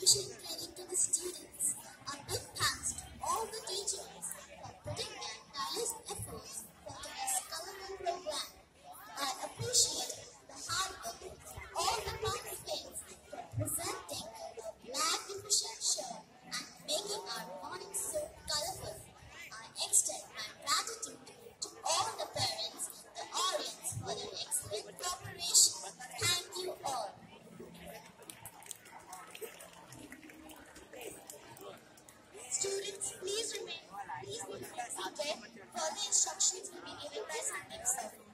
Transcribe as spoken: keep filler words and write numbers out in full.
appreciate credit to the students. A big thanks to all the teachers for putting their tireless efforts into this colorful program. I appreciate the hard work of all the participants for presenting a magnificent show and making our morning so colorful. I extend my gratitude to all the parents, the audience for their excellent cooperation. Thank you all. Students, please remain, please be seated. Further instructions will be given by Sunday.